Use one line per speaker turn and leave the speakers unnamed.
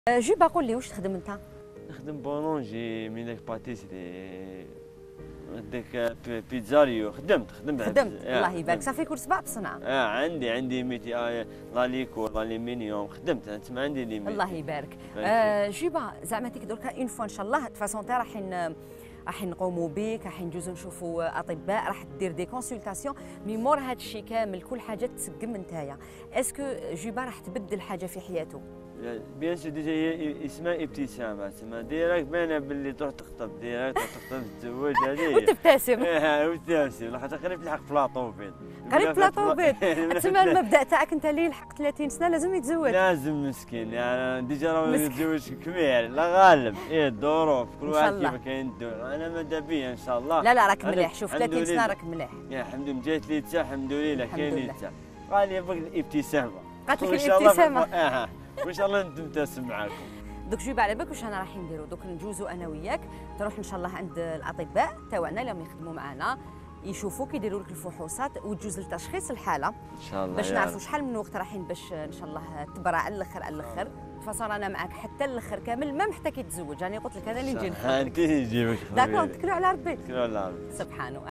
جيبا قول لي واش تخدم انت؟
نخدم بولونجي ميناك باتيسري هذاك بيتزاريو خدمت
الله يبارك صافي كل صباح بصنعه.
عندي ميتي لاليكو لاليمينيوم خدمت تما عندي لي
الله يبارك. جيبا زعما تيك دركا اون فوا ان شاء الله تفاصون تاع راح نقوموا بك، راح ندوزو نشوفوا اطباء، راح دير دي كونسلطاسيون مي مور هذا الشيء كامل كل حاجه تسقم نتايا. اسكو جيبا راح تبدل حاجه في حياته؟
بيان سور ديجا هي اسمها ابتسامه تسمى ديراكت باينه باللي تروح تخطب ديراكت تخطب تزوج هذه
وتبتسم.
وتبتسم لاخاطر قريب تلحق بلاطوفيل
قريب بلاطوفيل تسمى المبدا تاعك انت اللي يلحق 30 سنه لازم يتزوج.
لازم مسكين يعني ديجا راه يتزوج كبير لا غالب الظروف كل واحد كيف كاين الدور انا ماذا بيا ان شاء الله.
لا راك مليح شوف 30 سنه راك مليح.
يا الحمد لله جات لي حتى الحمد لله كاين لي حتى قال لي بغيت الابتسامه
قالت لك الابتسامه
وان شاء الله نبتسم معاكم.
دوك جيب على بالك واش انا راح نديرو دوك ندوزو انا وياك تروح ان شاء الله عند الاطباء تاعنا اللي يخدموا معنا يشوفوك يديروا لك الفحوصات وتجوز لتشخيص الحاله ان
شاء الله
باش نعرفوا شحال من وقت رايحين باش ان شاء الله تبرع على الاخر فصار انا معاك حتى الاخر كامل ما محتاج يتزوج. يعني قلت لك انا اللي نجي نخدم
انت نجيبك
داكور نتكلوا على ربي
نتكلوا على ربي
سبحانه.